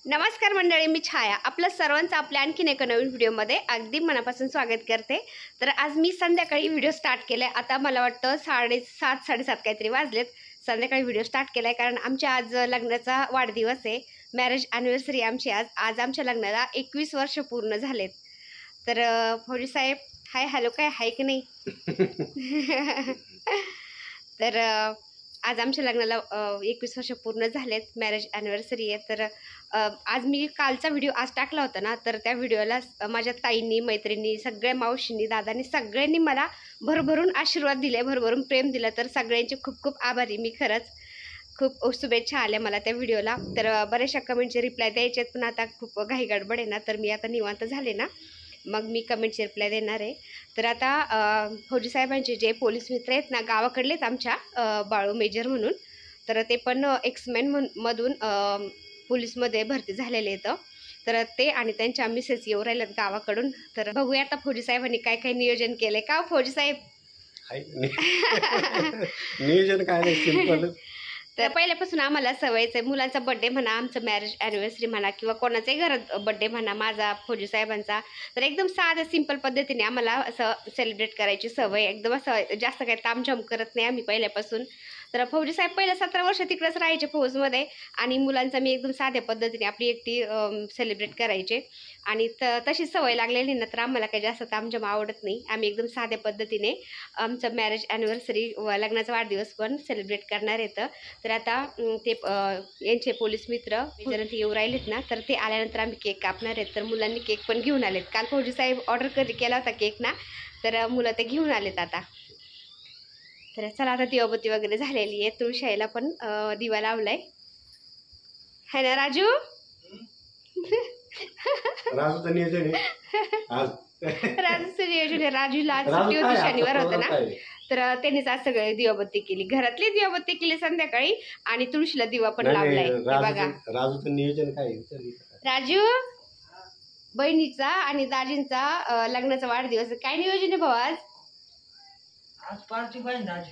नमस्कार मंडळी, मी छाया आपलं सर्वांचं आपल्या आणखीन एका नवीन व्हिडिओमध्ये अगदी मनापासून स्वागत करते। तर आज मी संध्याकाळी व्हिडिओ स्टार्ट केलाय। आता मला वाटतं 7:30 काहीतरी वाजलेत। संध्याकाळी व्हिडिओ स्टार्ट केलाय कारण आमच्या आज लग्नाचा वाढदिवस आहे, मॅरेज ॲनिव्हर्सरी आमची। आज आमच्या लग्नाला 21 वर्ष पूर्ण झालेत। तर फौजी साहेब हाय हॅलो काय हाय की नाही? तर आज आमच्या लग्नाला 21 वर्ष पूर्ण झालेत, मॅरेज ॲनिव्हर्सरी आहे। तर आज मी कालचा व्हिडिओ आज टाकला होता ना, तर त्या व्हिडिओला माझ्या ताईंनी, मैत्रिणी, सगळ्या मावशींनी, दादांनी सगळ्यांनी मला भरभरून आशीर्वाद दिले, भरभरून प्रेम दिलं। तर सगळ्यांचे खूप खूप आभारी मी। खरंच खूप शुभेच्छा आल्या मला त्या व्हिडिओला। तर बऱ्याचशा कमेंटचे रिप्लाय द्यायचे आहेत, पण आता खूप घाई गडबड आहे ना, तर मी आता निवांत झाले ना, मग मी कमेंटचे रिप्लाय देणार आहे। तर आता फौजी साहेबांचे जे पोलीस मित्र आहेत ना, गावाकडलेच आमच्या, बाळू मेजर म्हणून, तर ते पण एक्समॅन मधून पोलीसमध्ये भरती झालेले आहेत। तर ते आणि त्यांच्या मिसेस येऊ राहिल्यात गावाकडून। तर बघूया आता फौजी साहेबांनी काय काय नियोजन केलंय का फौजी साहेब? नियोजन काय नाही, सिंपल। तर पहिल्यापासून आम्हाला सवयच आहे, मुलांचा बड्डे म्हणा, आमचं मॅरेज ॲनिव्हर्सरी म्हणा, किंवा कोणाच्याही घरात बड्डे म्हणा, माझा, फौजी साहेबांचा, तर एकदम साध्या सिंपल पद्धतीने आम्हाला असं सेलिब्रेट करायची सवय। एकदम असं जास्त काही तामझाम करत नाही आम्ही पहिल्यापासून। तर फौजी साहेब पहिल्या 17 वर्ष तिकडेच राहायचे फौजमध्ये, आणि मुलांचा मी एकदम साध्या पद्धतीने आपली एकटी सेलिब्रेट करायचे। आणि तशी सवय लागलेली ना, तर आम्हाला काही जास्त तामझाम आवडत नाही। आम्ही एकदम साध्या पद्धतीने आमचं मॅरेज ॲनिव्हर्सरी व लग्नाचा वाढदिवस पण सेलिब्रेट करणार आहेत। तर आता ते यांचे पोलीस मित्र जर येऊ राहिलेत ना, तर ते आल्यानंतर आम्ही केक कापणार आहेत। तर मुलांनी केक पण घेऊन आलेत। काल फौजी साहेब ऑर्डर केला होता केक ना, तर मुलं ते घेऊन आलेत आता। तर चला आता दिवाबत्ती वगैरे झालेली आहे, तुळशीला पण दिवा लावलाय है ना राजू? राजूचं नियोजन आहे आज। राजूचं नियोजन आहे। राजूला आज सुट्टी होती, शनिवार होता ना, तर त्यांनीच आज सगळे दिवाबत्ती केली, घरातली दिवाबत्ती केली संध्याकाळी, आणि तुळशीला दिवा पण लावलाय। बघा राजूचं नियोजन काय? राजू, बहिणीचा आणि दाजींचा लग्नाचा वाढदिवस, काय नियोजन आहे भाऊ आज? आज पार्टी पाहिजे दाजी।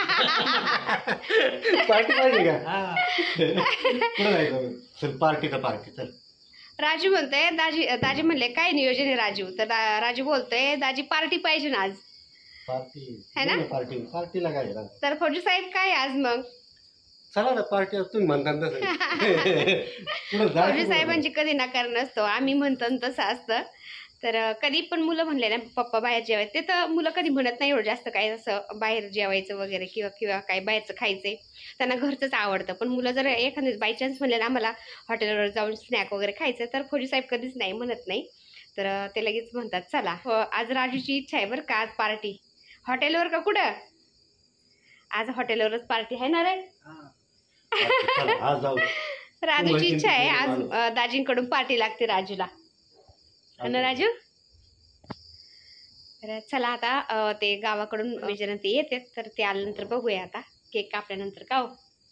पार्टी पाहिजे का? कुठं जायचं? चल पार्टी चल। राजू म्हणतोय, दाजी म्हणले काय नियोजन आहे राजू? तर राजू बोलतोय दाजी पार्टी पाहिजे ना आज, पार्टी है ना? पार्टीला काय? तर फौजी साहेब काय आज मग? चला ना, पार्टी तुम्ही म्हणता तसं। फौजी साहेबांची कधी नकार नसतो, आम्ही म्हणतो तसं असतं। तर कधी पण मुलं म्हणले ना पप्पा बाहेर जेवायचं, ते तर मुलं कधी म्हणत नाही एवढं जास्त काय असं बाहेर जेवायचं वगैरे, किंवा काय बाहेरचं खायचंय, त्यांना घरचंच आवडतं। पण मुलं जर एखाद्या बाय चान्स म्हणले ना आम्हाला हॉटेलवर जाऊन स्नॅक वगैरे खायचं, तर फौजी साहेब कधीच नाही म्हणत नाही। तर ते लगेच म्हणतात चला। आज राजूची इच्छा आहे बरं का, आज पार्टी हॉटेलवर का कुठं? आज हॉटेलवरच पार्टी आहे ना रे? राजूची इच्छा आहे आज, दाजींकडून पार्टी लागते राजूला, ना राजू? तर चला आता ते गावाकडून मेजर ते येते, तर ते आल्यानंतर बघूया आता केक कापल्यानंतर का हो।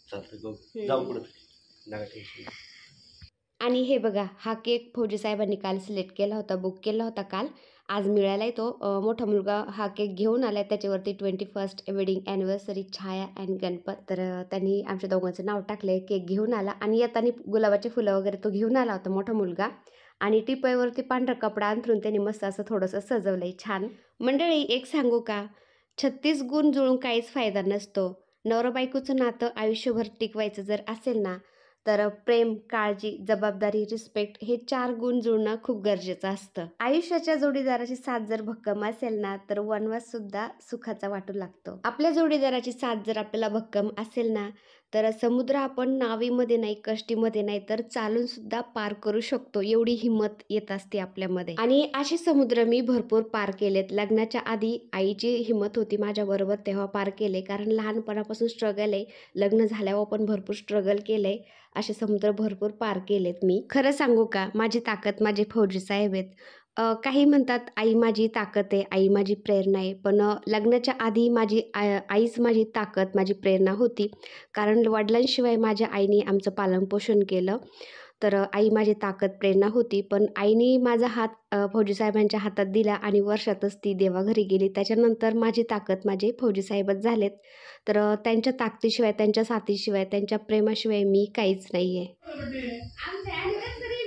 आणि हे बघा, हा केक फौजी साहेबांनी काल सिलेक्ट केला होता, बुक केला होता काल, आज मिळालाय तो। मोठा मुलगा हा केक घेऊन आलाय, त्याच्यावरती 21st wedding anniversary Chhaya and Ganpat. तर त्यांनी आमच्या दोघांचं नाव टाकलंय, केक घेऊन आला, आणि येताना गुलाबाचे फुलं वगैरे तो घेऊन आला होता मोठा मुलगा। आणि टिपाईवरती पांढरा कपडा अंथरून त्यांनी मस्त असं थोडंसं सजवलंय छान। मंडळी एक सांगू का, 36 गुण जुळून काहीच फायदा नसतो। नवरा बायकोचं नातं आयुष्यभर टिकवायचं जर असेल ना, तर प्रेम, काळजी, जबाबदारी, रिस्पेक्ट हे 4 गुण जुळणं खूप गरजेचं असतं। आयुष्याच्या जोडीदाराची साथ जर भक्कम असेल ना, तर वनवास सुद्धा सुखाचा वाटू लागतो। आपल्या जोडीदाराची साथ जर आपल्याला भक्कम असेल ना, तर समुद्र आपण नावीमध्ये नाही, कष्टीमध्ये नाही, तर चालून सुद्धा पार करू शकतो, एवढी हिंमत येत असते आपल्यामध्ये। आणि असे समुद्र मी भरपूर पार केलेत। लग्नाच्या आधी आईची हिंमत होती माझ्याबरोबर, तेव्हा पार केले, कारण लहानपणापासून स्ट्रगल आहे, लग्न झाल्यावर पण भरपूर स्ट्रगल केलंय, असे समुद्र भरपूर पार केलेत मी। खरं सांगू का, माझी ताकद माझे फौजी साहेब आहेत। काही म्हणतात आई माझी ताकद आहे, आई माझी प्रेरणा आहे, पण लग्नाच्या आधी माझी आईच माझी ताकद, माझी प्रेरणा होती, कारण वडिलांशिवाय माझ्या आईने आमचं पालनपोषण केलं। तर आई माझी ताकद, प्रेरणा होती, पण आईने माझा हात फौजी साहेबांच्या हातात दिला, आणि वर्षातच ती देवाघरी गेली। त्याच्यानंतर माझी ताकद माझे फौजी साहेबच झालेत। तर त्यांच्या ताकदीशिवाय, त्यांच्या साथीशिवाय, त्यांच्या प्रेमाशिवाय मी काहीच नाही आहे।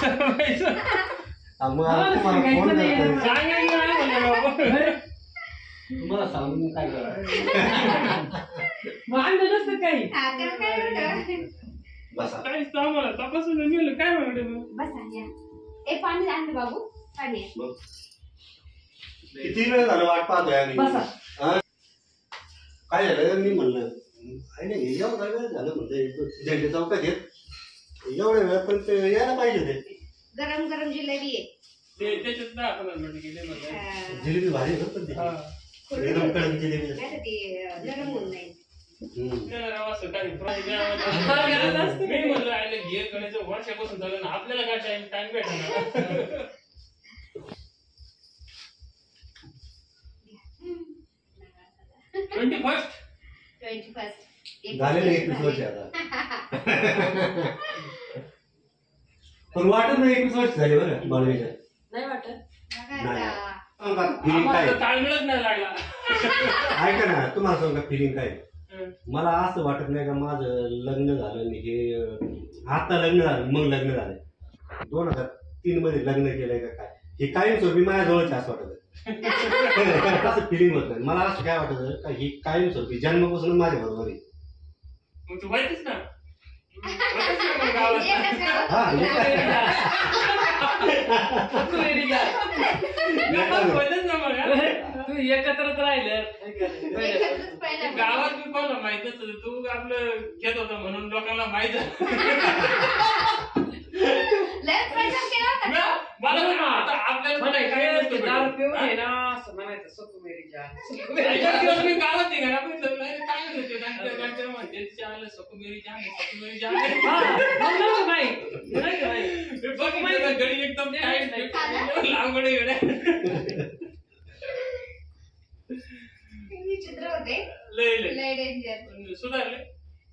मग आता तुम्हाला फोन करतोय. सांगायचं नाही म्हणलं बाबा. तुम्हाला सांगून काय करा भांडण नसतं काही. हा, त्याला काय होतं? बसा. काहीच तर आम्हाला तपासून गेलं काय म्हणते बसा या. ए पाणी आणलं बाबू, पाणी आहे. मग किती वेळ झालं वाट पाहतोय आम्ही. बसा. हा? काय झालं मी म्हणलं काय नाही एवढा वेळ झालं म्हणलं झेंडे चौकात येत एवढ्या वेळ पण ते यायला पाहिजे ते. गरम गरम जिलेबी आहे. ते त्याच्यात दाखवणार म्हणजे गेले म्हणजे. हा. जिलेबी भारी होत पण हा. ते एकदम कडक जिलेबी असते. नाही तर ती नरम होऊन जाईल. त्याला राव असं काही मी म्हणलं आयला घे करायचं वर्षापासून झालं ना आपल्याला काय टाइम भेटणार. 21st. 21st. झालेलं 21 वर्ष आता. पण वाटत नाही 21 वर्ष झाले बरं बाळवीच्या. नाही वाटत. नाही. फिलिंग काय आम्हाला ताळमेळच नाही लागला. ऐका ना तुम्हाला सांगा फिलिंग काय मला असं वाटत नाही का माझं लग्न झालं आणि हे आता लग्न झालं मग लग्न झालं 2003 मध्ये लग्न केलंय का काय हे कायमस्वरूपी माझ्याजवळच असं वाटत असं फिलिंग होत नाही. मला असं काय वाटत का ही कायमस्वरूपी जन्मापासून माझ्या बरोबर आहे. मग तू माहितीस ना गावात. हा तू एकत्रच राहिलं एकत्रच पहिला. गावात मी कोणाला माहित नसतं तू आपलं घेत होता म्हणून लोकांना माहित लय प्रचार केला होता का? मला आता आपल्याला काय नसतं दारू भेटत. पिऊन आहे ना असं म्हणायचं सकू मेरी जान. एका दिवस मी गावात निघाला पण काय म्हणते म्हणते चाल सकू मेरी जान सकू मेरी जान. म्हणलं नाही नाही का नाही. बघ गडी एकदम लांब गडी गड्या विचित्र होते. लय लय डेंजर. सुधारले.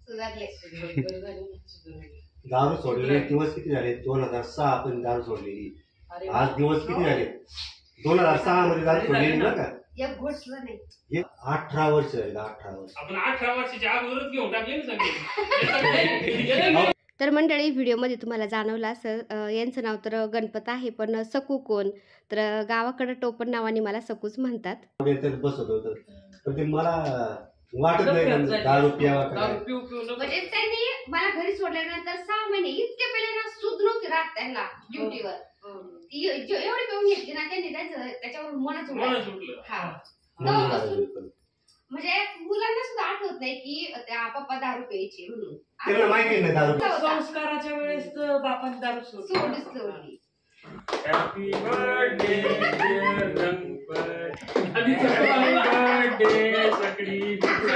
सुधारले. दारू सोडलेले दिवस किती झाले 2006 आपण दारू सोडलेली. आज दिवस किती झाले 2006 मध्ये दारू सोडलेली ना का एक घोषलं नाही. हे 18 वर्ष झाले 18 वर्ष. आपण 18 वर्षाच्या अगोदरच घेऊन टाकले ना सगळे. तर मंडळी व्हिडिओमध्ये तुम्हाला जाणवलं असं यांचं नाव तर गणपत आहे पण सकू कोण तर गावाकडं टोपण नावाने मला सकूच म्हणतात. बसत होतं पण ते मला वाटत नाही दारू प्यावा काय. दारू पिऊ पिऊ नको. म्हणजे त्यांनी मला घरी सोडल्यानंतर 6 महिने इतके पहिले ना सूद नव्हती राहत त्यांना ड्युटीवर. ती एवढी पिऊन घेतली ना त्यांनी त्याच्यावर मनच मला सुटलं. हा तेव्हापासून म्हणजे मुलांना सुद्धा आठवत नाही की त्या पप्पा दारू प्यायची म्हणून. त्यांना माहिती नाही दारू संस्काराच्या वेळेस तर बापाने दारू सोडली. सोडली. Happy birthday Ganpat. Happy birthday सकडी.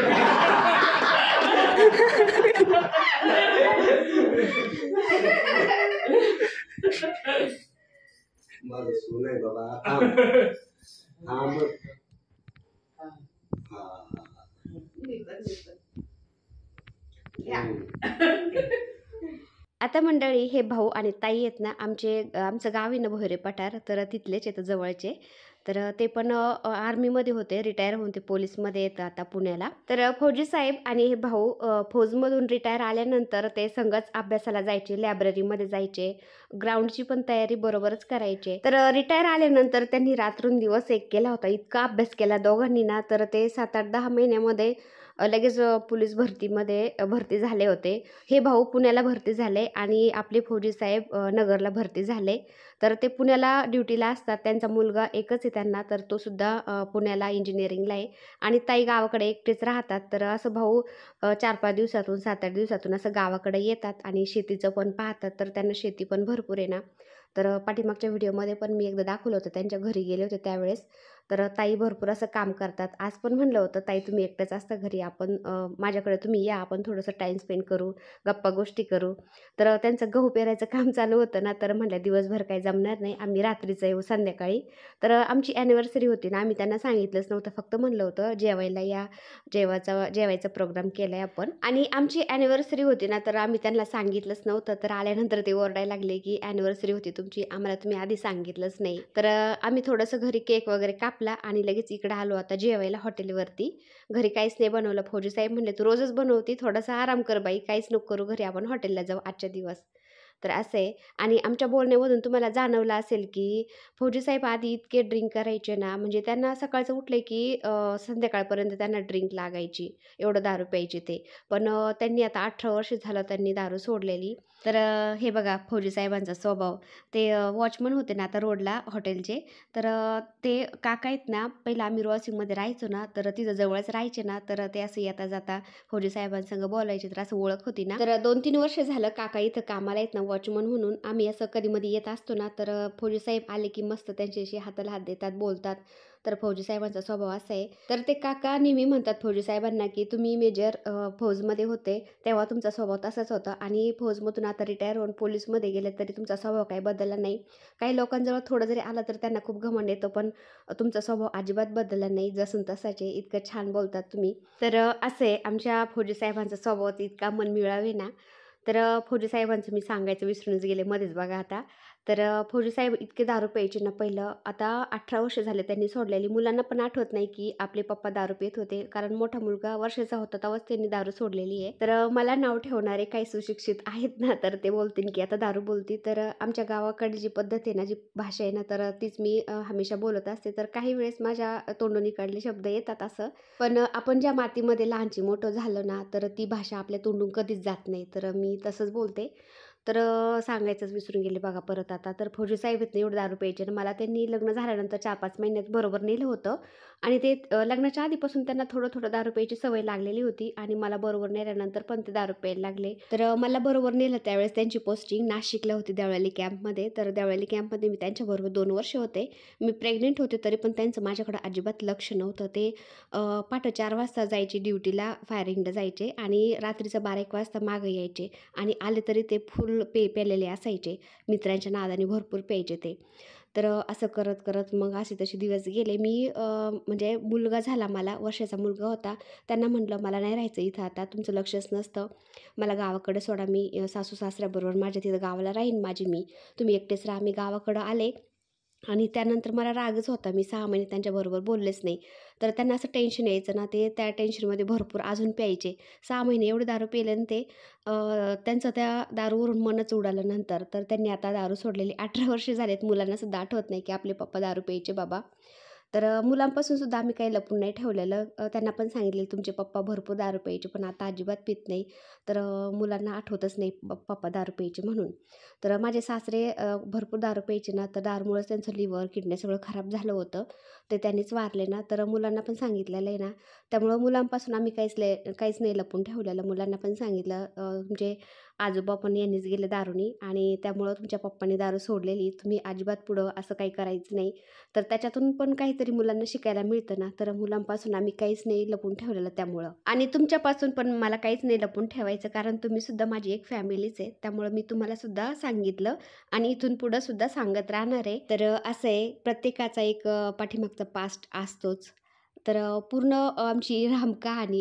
माझं सोन आहे बाबा थांब. आता मंडळी हे भाऊ आणि ताई आहेत ना आमचं गाव आहे ना भोयरे पठार तर तिथलेच येतं जवळचे. तर ते पण आर्मीमध्ये होते रिटायर होऊन ते पोलीसमध्ये येतं आता पुण्याला. तर फौजी साहेब आणि हे भाऊ फौजमधून रिटायर आल्यानंतर ते संगच अभ्यासाला जायचे लायब्ररीमध्ये जायचे ग्राउंडची पण तयारी बरोबरच करायचे. तर रिटायर आल्यानंतर त्यांनी रात्रंदिवस एक केला होता इतका अभ्यास केला दोघांनी ना तर ते 7-8-10 महिन्यामध्ये लगेच पोलीस भरती झाले होते. हे भाऊ पुण्याला भरती झाले आणि आपले फौजी साहेब नगरला भरती झाले. तर ते पुण्याला ड्युटीला असतात. त्यांचा मुलगा एकच आहे त्यांना तर तो सुद्धा पुण्याला इंजिनिअरिंगला आहे आणि ताई गावाकडे एकटेच राहतात. तर असं भाऊ 4-5 दिवसातून 7-8 दिवसातून असं गावाकडे येतात आणि शेतीचं पण पाहतात. तर त्यांना शेती पण भरपूर आहे ना. तर पाठीमागच्या व्हिडिओमध्ये पण मी एकदा दाखवलं होतं त्यांच्या घरी गेले होते त्यावेळेस. तर ताई भरपूर असं काम करतात. आज पण म्हणलं होतं ताई तुम्ही एकट्याच असता घरी आपण माझ्याकडे तुम्ही या आपण थोडंसं टाईम स्पेंड करू गप्पा गोष्टी करू. तर त्यांचं गहू पेरायचं काम चालू होतं ना तर म्हटलं दिवसभर काही जमणार नाही आम्ही रात्रीचं येऊ संध्याकाळी. तर आमची ॲनिव्हर्सरी होती ना आम्ही त्यांना सांगितलंच नव्हतं फक्त म्हणलं होतं जेवायला या जेवायचा प्रोग्राम केला आहे आपण आणि आमची ॲनिव्हर्सरी होती ना तर आम्ही त्यांना सांगितलंच नव्हतं. तर आल्यानंतर ते ओरडायला लागले की ॲनिव्हर्सरी होती तुमची आम्हाला तुम्ही आधी सांगितलंच नाही. तर आम्ही थोडंसं घरी केक वगैरे कापला आणि लगेच इकडे आलो आता जेवायला हॉटेलवरती. घरी काहीच नाही बनवलं. फौजी साहेब म्हणले तू रोजच बनवती थोडासा आराम कर बाई काहीच नको करू घरी आपण हॉटेलला जाऊ आजच्या दिवस. तर असं आहे. आणि आमच्या बोलण्यामधून तुम्हाला जाणवलं असेल की फौजीसाहेब आधी इतके ड्रिंक करायचे ना, म्हणजे त्यांना सकाळचं उठले की संध्याकाळपर्यंत त्यांना ड्रिंक लागायची, एवढं दारू प्यायचे ते. पण त्यांनी आता 18 वर्ष झालं त्यांनी दारू सोडलेली. तर हे बघा फौजीसाहेबांचा स्वभाव. ते वॉचमन होते ना आता रोडला हॉटेलचे. तर ते काका आहेत ना, पहिलं आम्ही रॉसिंगमध्ये राहायचो ना, तर तिथं जवळच राहायचे ना, तर ते असं येता जाता फौजीसाहेबांसंग बोलायचे, तर असं ओळख होती ना. तर 2-3 वर्ष झालं काका इथं कामाला आहेत ना वॉचमन म्हणून. आम्ही असं कधी-मधी येत असतो ना, तर फौजीसाहेब आले की मस्त त्यांच्याशी हाताला हात देतात, बोलतात. तर फौजीसाहेबांचा स्वभाव असा आहे. तर ते काका नेहमी म्हणतात फौजीसाहेबांना की तुम्ही मेजर फौजमध्ये होते तेव्हा तुमचा स्वभाव तसाच होता आणि फौजमधून आता रिटायर होऊन पोलीसमध्ये गेले तरी तुमचा स्वभाव काही बदलला नाही. काही लोकांजवळ थोडं जरी आलं तर त्यांना खूप घमंड येतो, पण तुमचा स्वभाव अजिबात बदलला नाही, जसून तसाच आहे. इतकं छान बोलतात तुम्ही. तर असं आहे आमच्या फौजीसाहेबांचा स्वभाव इतका मनमिळाऊ आहे ना. तर फौजीसाहेबांचं मी सांगायचं विसरूनच गेले मध्येच बघा आता. तर फौजीसाहेब इतके दारू प्यायचे ना पहिलं. आता 18 वर्ष झाले त्यांनी सोडलेली. मुलांना पण आठवत नाही की आपले पप्पा दारू पित होते, कारण मोठा मुलगा वर्षाचा होता तेव्हाच त्यांनी दारू सोडलेली आहे. तर मला नाव ठेवणारे काही सुशिक्षित आहेत ना, तर ते बोलतील की आता दारू बोलती. तर आमच्या गावाकडे जी पद्धत आहे ना, जी भाषा आहे ना, तर तीच मी हमेशा बोलत असते. तर काही वेळेस माझ्या तोंडून काढले शब्द येतात असं. पण आपण ज्या मातीमध्ये लहानची मोठं झालं ना, तर ती भाषा आपल्या तोंडून कधीच जात नाही. तर मी तसंच बोलते. तर सांगायचंच विसरून गेले बघा परत आता. तर फौजीसाहेब आहेत ना एवढं दारू प्यायचे आणि मला त्यांनी लग्न झाल्यानंतर 4-5 महिन्यात बरोबर नेलं होतं आणि ते लग्नाच्या आधीपासून त्यांना थोडं दारू प्यायची सवय लागलेली होती आणि मला बरोबर नेल्यानंतर पण ते दारू प्यायला लागले. तर मला बरोबर नेलं त्यावेळेस त्यांची पोस्टिंग नाशिकला होती देवळाली कॅम्पमध्ये. तर देवळाली कॅम्पमध्ये मी त्यांच्याबरोबर 2 वर्ष होते. मी प्रेग्नेंट होते तरी पण त्यांचं माझ्याकडे अजिबात लक्ष नव्हतं. ते पहाटे 4 वाजता जायचे ड्युटीला, फायरिंगला जायचे आणि रात्रीचं 12-1 वाजता मागं यायचे आणि आले तरी ते फुल प्यालेले असायचे. मित्रांच्या नादाने भरपूर प्यायचे ते. तर असं करत मग असे तसे दिवस गेले. मी म्हणजे मुलगा झाला मला, वर्षाचा मुलगा होता. त्यांना म्हटलं मला नाही राहायचं इथं आता, तुमचं लक्षच नसतं. मला गावाकडे सोडा, मी सासू-सासऱ्याबरोबर माझ्या तिथं गावाला राहीन माझी मी. तुम्ही एकटेच राहा. मी गावाकडं आले आणि त्यानंतर मला रागच होता. मी 6 महिने त्यांच्याबरोबर बोललेच नाही. तर त्यांना असं टेन्शन यायचं ना, ते त्या टेन्शनमध्ये भरपूर अजून प्यायचे. 6 महिने एवढे दारू पिले आणि ते त्यांचं त्या दारूवरून मनच उडालं नंतर. तर त्यांनी आता दारू सोडलेली 18 वर्ष झालेत. मुलांना सुद्धा आठवत नाही की आपले पप्पा दारू प्यायचे बाबा. तर मुलांपासून सुद्धा आम्ही काही लपून नाही ठेवलेलं. त्यांना पण सांगितलेलं तुमचे पप्पा भरपूर दारू प्यायचे पण आता अजिबात पित नाही. तर मुलांना आठवतच नाही पप्पा दारू प्यायचे म्हणून. तर माझे सासरे भरपूर दारू प्यायचे ना, तर दारूमुळेच त्यांचं लिव्हर, किडनी सगळं खराब झालं होतं. ते त्यांनीच वारले ना. तर मुलांना पण सांगितलेलं आहे ना, त्यामुळं मुलांपासून आम्ही काहीच नाही लपून ठेवलेलं. मुलांना पण सांगितलं तुमचे आजोबा पण यांनीच गेले दारूनी आणि त्यामुळं तुमच्या पप्पांनी दारू सोडलेली. तुम्ही अजिबात पुढं असं काही करायचं नाही. तर त्याच्यातून पण काहीतरी मुलांना शिकायला मिळतं ना, तर मुलांपासून आम्ही काहीच नाही लपून ठेवलेलं त्यामुळं. आणि तुमच्यापासून पण मला काहीच नाही लपून ठेवायचं, कारण तुम्ही सुद्धा माझी एक फॅमिलीच आहे. त्यामुळं मी तुम्हाला सुद्धा सांगितलं आणि इथून पुढं सुद्धा सांगत राहणार आहे. तर असं आहे, प्रत्येकाचा एक पाठीमागचा पास्ट असतोच. तर पूर्ण आमची रामकहाणी,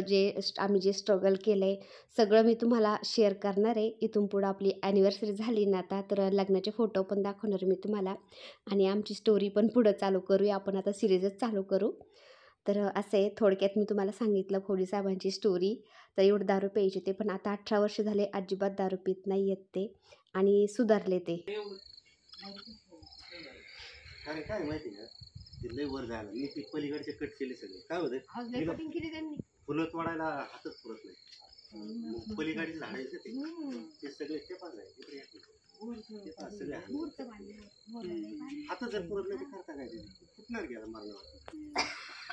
आम्ही जे स्ट्रगल केलं आहे सगळं मी तुम्हाला शेअर करणार आहे. इथून पुढं आपली ॲनिव्हर्सरी झाली ना आता, तर लग्नाचे फोटो पण दाखवणार मी तुम्हाला आणि आमची स्टोरी पण पुढं चालू करूया. आपण आता सिरीजच चालू करू. तर असं आहे, थोडक्यात मी तुम्हाला सांगितलं फौजीसाहेबांची स्टोरी. तर एवढं दारू प्यायचे ते, पण आता 18 वर्ष झाले अजिबात दारू पित नाही आहेत ते आणि सुधारले ते. कारण काय माहिती का, ते लय वर झालं. मी ते पलीकडचे कट केले सगळे. काय होतं फुलं तोडायला हातच पुरत नाही. पलीकडचे झाड आहेत ते सगळे ते पण आहे. सगळे हात जर पुरत नाही ते करता काय फुटणार घ्या मारणार.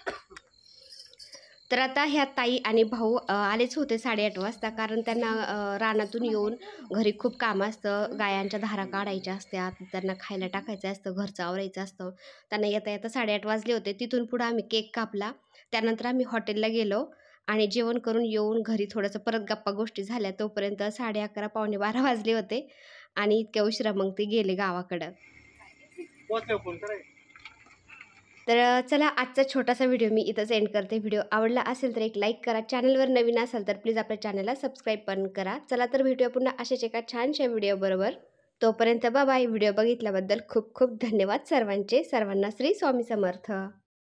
तर आता ह्या ताई आणि भाऊ आलेच होते 8:30 वाजता, कारण त्यांना रानातून येऊन घरी खूप काम असतं. गायांच्या धारा काढायच्या असतात, त्यांना खायला टाकायचं असतं, घरचं आवरायचं असतं. त्यांना येता 8:30 वाजले होते. तिथून पुढं आम्ही केक कापला. त्यानंतर आम्ही हॉटेलला गेलो आणि जेवण करून येऊन घरी थोडंसं परत गप्पा गोष्टी झाल्या. तोपर्यंत 11:30 पावणे 12 वाजले होते आणि इतक्या उशिरा मग ते गेले गावाकडं. फोन करायचं. तर चला, आजचा छोटासा व्हिडिओ मी इथंच एंड करते. व्हिडिओ आवडला असेल तर एक लाईक करा. चॅनलवर नवीन असाल तर प्लीज आपल्या चॅनलला सबस्क्राईब पण करा. चला तर भेटूया पुन्हा अशाच एका छानशा व्हिडिओबरोबर. तोपर्यंत बाय. व्हिडिओ बघितल्याबद्दल खूप खूप धन्यवाद सर्वांचे. सर्वांना श्री स्वामी समर्थ.